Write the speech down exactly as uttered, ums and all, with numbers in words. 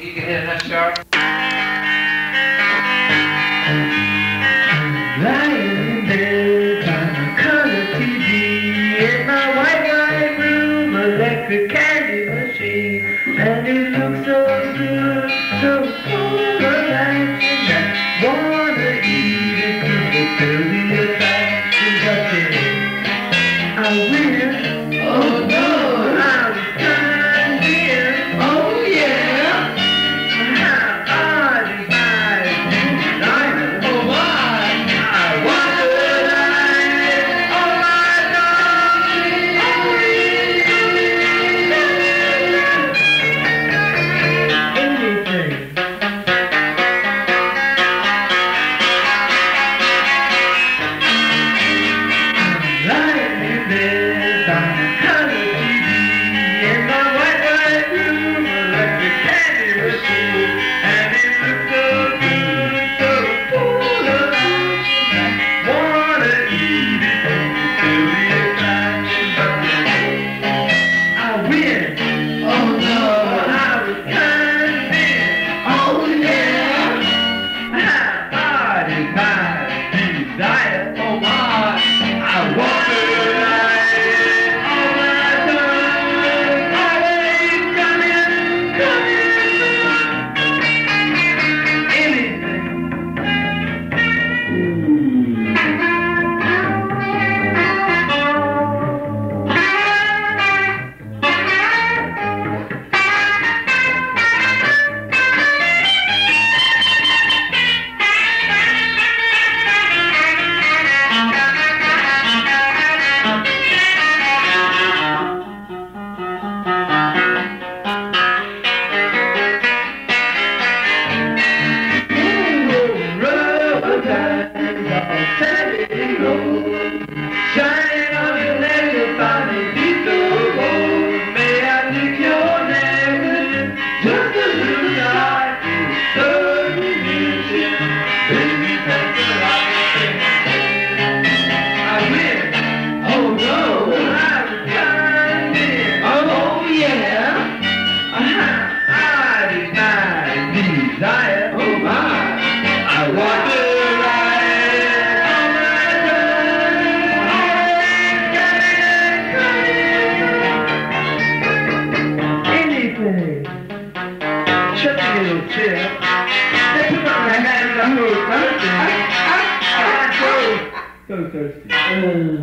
You can hit enough sharp. Lying in bed on a color T V in my white, white room, electric candy machine, and it looks so good, so full of action that wanna eat it to fulfill the attraction, but then I win. Oh no, I was turned in. Oh yeah. How odd is my designer? Oh my. I wonder life. Oh my darling. Oh yeah. Anything. I'm lying in bed by my color T V in my white, white room, electric candy machine, and it looks so good, so full of action. I wanna eat it and feel the attraction, but I win. Oh no, I was turned in. Oh yeah. How hard is my desire? Oh my, I wonder life. Oh my darling, always coming, coming. Anything. Rubber bands all Saturday road, shining on your neck to find a deep gold. May I lick your neck just a little like it's certain music. Baby, thanks a lot. I win. Oh no, I was turned in. Oh yeah. I is my desire. Oh my. I wonder life. Oh my darling, anything. Shut the little chair. They put on my hands, I'm so thirsty. I'm so thirsty. Uh.